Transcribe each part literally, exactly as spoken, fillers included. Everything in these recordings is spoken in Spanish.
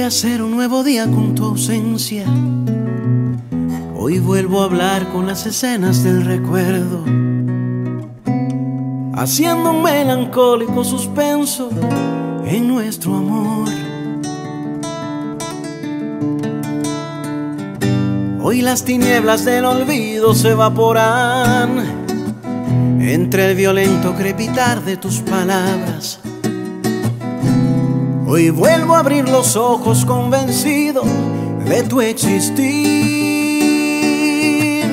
rehacer un nuevo día con tu ausencia. Hoy vuelvo a hablar con las escenas del recuerdo, haciendo un melancólico suspenso en nuestro amor. Hoy las tinieblas del olvido se evaporan entre el violento crepitar de tus palabras. Hoy vuelvo a abrir los ojos convencido de tu existir.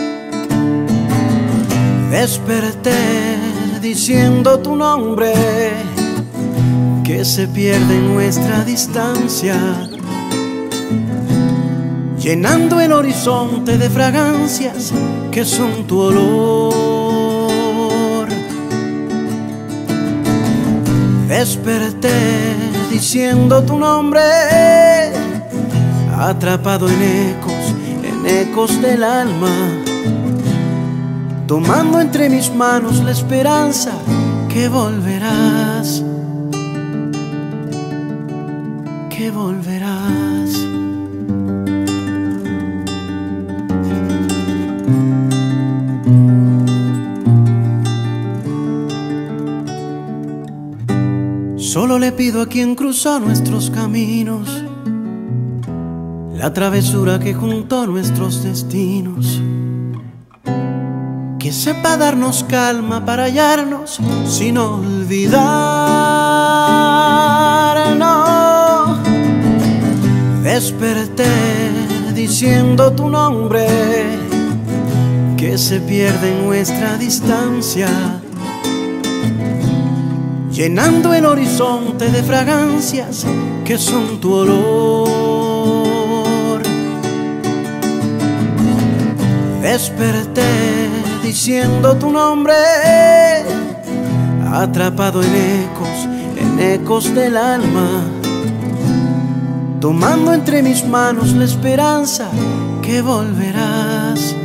Desperté diciendo tu nombre, que se pierde en nuestra distancia, llenando el horizonte de fragancias que son tu olor. Desperté diciendo tu nombre, atrapado en ecos, en ecos del alma, tomando entre mis manos la esperanza que volverás, que volverás. Solo le pido a quien cruzó nuestros caminos la travesura que juntó nuestros destinos, que sepa darnos calma para hallarnos sin olvidar. No. Desperté diciendo tu nombre, que se pierde en nuestra distancia, llenando el horizonte de fragancias que son tu olor. Desperté diciendo tu nombre, atrapado en ecos, en ecos del alma, tomando entre mis manos la esperanza que volverás.